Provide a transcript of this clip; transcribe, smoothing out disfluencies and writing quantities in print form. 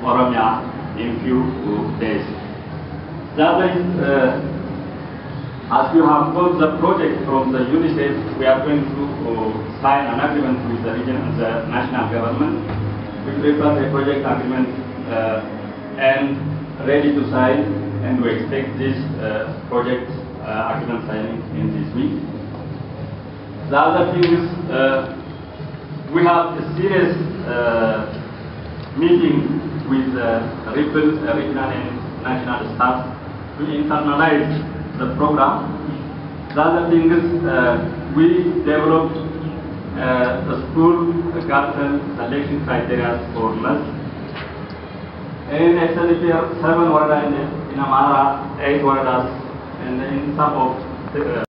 Oromia in few days. That is, as you have got the project from the UNICEF, we are going to sign an agreement with the region and the national government. We prepare the project agreement and ready to sign, and we expect this project agreement signing in this week. The other thing is we have a serious meeting with RiPPLE regional and national staff to internalize the program. The other thing is we developed the school garden selection criteria for nurse. In SLP, 7 waradas in Amara, 8 waradas, and in some of